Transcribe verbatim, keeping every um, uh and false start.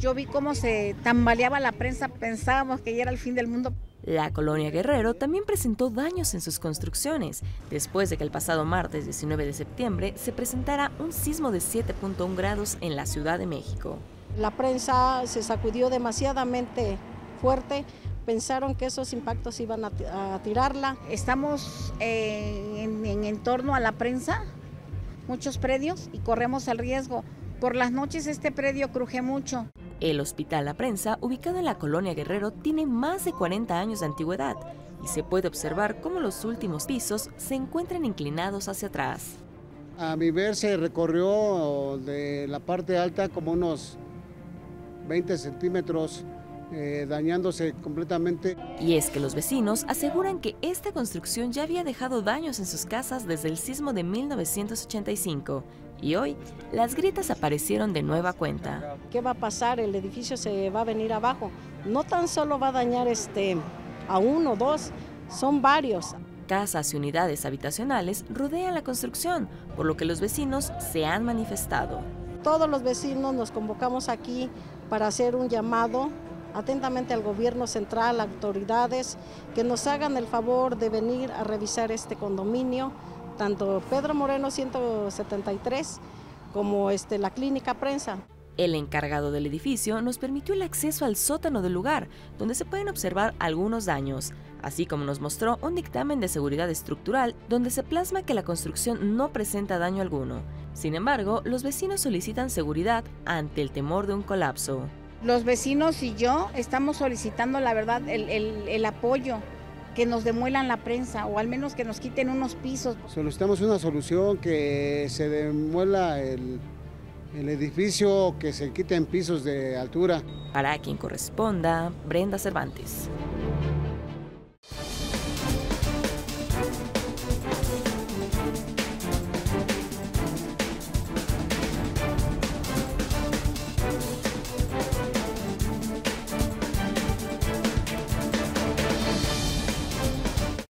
Yo vi cómo se tambaleaba la prensa, pensábamos que ya era el fin del mundo. La colonia Guerrero también presentó daños en sus construcciones, después de que el pasado martes diecinueve de septiembre se presentara un sismo de siete punto uno grados en la Ciudad de México. La prensa se sacudió demasiadamente fuerte, pensaron que esos impactos iban a, a tirarla. Estamos eh, en, en, en torno a la prensa, muchos predios, y corremos el riesgo. Por las noches este predio cruje mucho. El Hospital La Prensa, ubicado en la colonia Guerrero, tiene más de cuarenta años de antigüedad y se puede observar cómo los últimos pisos se encuentran inclinados hacia atrás. A mi ver se recorrió de la parte alta como unos veinte centímetros, eh, dañándose completamente. Y es que los vecinos aseguran que esta construcción ya había dejado daños en sus casas desde el sismo de mil novecientos ochenta y cinco. Y hoy, las grietas aparecieron de nueva cuenta. ¿Qué va a pasar? El edificio se va a venir abajo. No tan solo va a dañar este, a uno o dos, son varios. Casas y unidades habitacionales rodean la construcción, por lo que los vecinos se han manifestado. Todos los vecinos nos convocamos aquí para hacer un llamado atentamente al gobierno central, autoridades, que nos hagan el favor de venir a revisar este condominio, tanto Pedro Moreno ciento setenta y tres como este, la Clínica Prensa. El encargado del edificio nos permitió el acceso al sótano del lugar, donde se pueden observar algunos daños, así como nos mostró un dictamen de seguridad estructural donde se plasma que la construcción no presenta daño alguno. Sin embargo, los vecinos solicitan seguridad ante el temor de un colapso. Los vecinos y yo estamos solicitando, la verdad, el, el, el apoyo, que nos demuelan la prensa o al menos que nos quiten unos pisos. Solicitamos una solución, que se demuela el, el edificio, que se quiten pisos de altura. Para quien corresponda, Brenda Cervantes.